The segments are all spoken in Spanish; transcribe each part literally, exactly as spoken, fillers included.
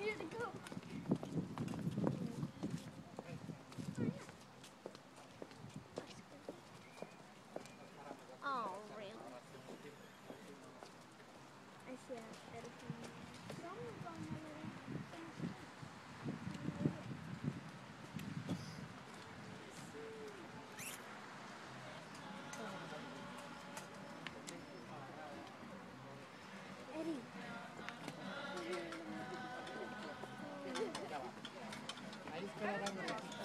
Here to go. Oh, really? I see everything. Some of them Eddie. Ahí esperarán.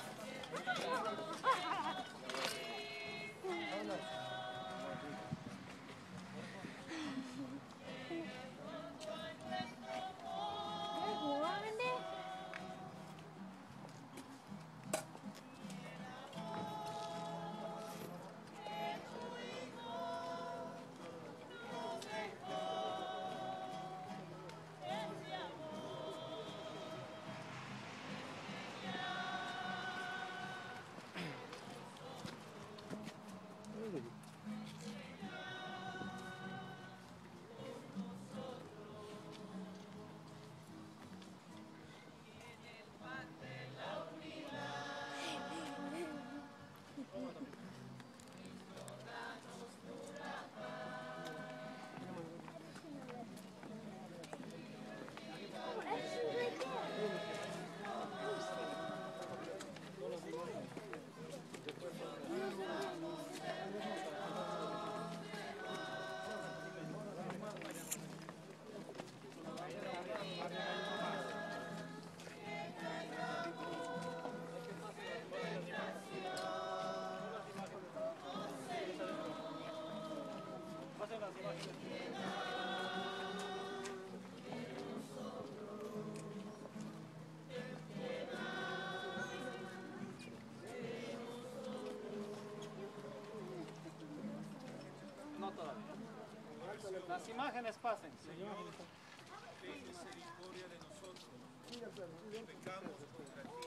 No todavía. Las imágenes pasen. Señor, ten misericordia de nosotros, que pecamos contra ti.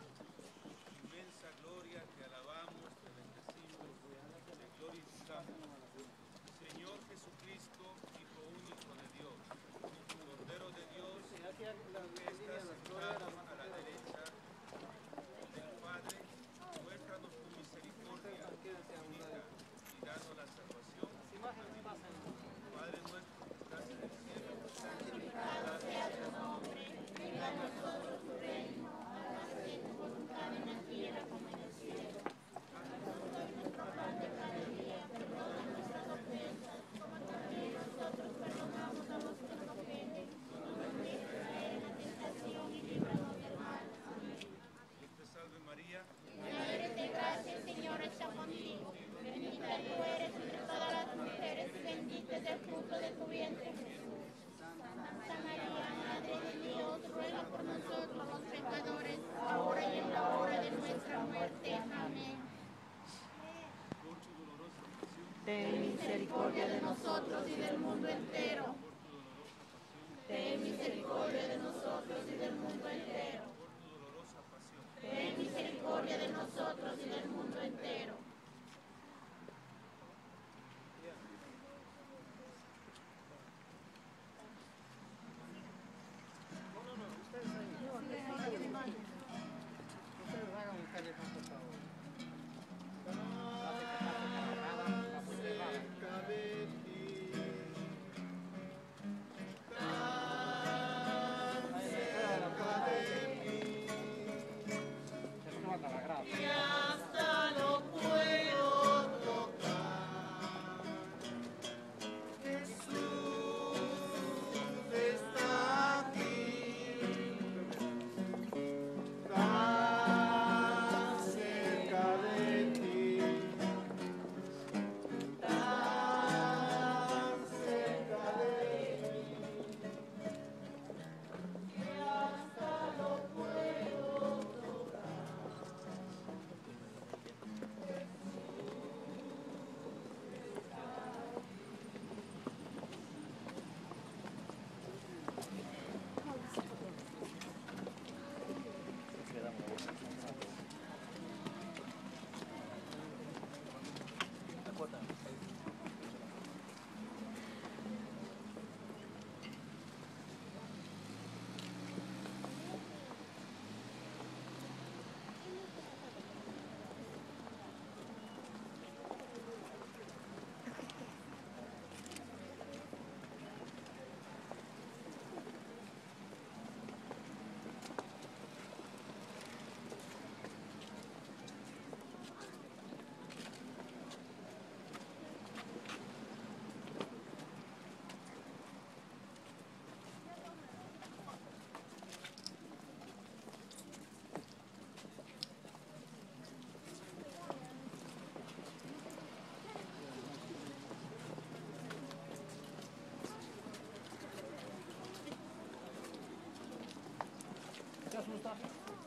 Inmensa gloria, te alabamos, te bendecimos, te glorificamos. Señor Jesucristo, Hijo único de Dios, Cordero de Dios, que estás sentado a la derecha del Padre, muéstranos tu misericordia infinita y danos la salvación. Padre nuestro que estás en el cielo, santificado sea tu nombre, venga a nosotros tu reino, hágase tu voluntad en la tierra como en el cielo. Danos hoy nuestro pan de cada día, perdona nuestras ofensas, como también nosotros perdonamos a los que nos ofenden. No nos dejes caer en la tentación y líbranos del mal. Amén. Dios te salve María, llena eres de gracia, el Señor está contigo. Bendita tú eres entre todas las mujeres, bendito es el fruto de tu vientre, Jesús. Santa María, Madre de Dios, ruega por nosotros los pecadores, ahora y en la hora de nuestra muerte. Amén. Ten misericordia de nosotros y del mundo entero. Ten misericordia de nosotros y del mundo entero. Ten misericordia de nosotros y del mundo entero. Ustedes hagan un callejón, por favor. Peca de ti, está?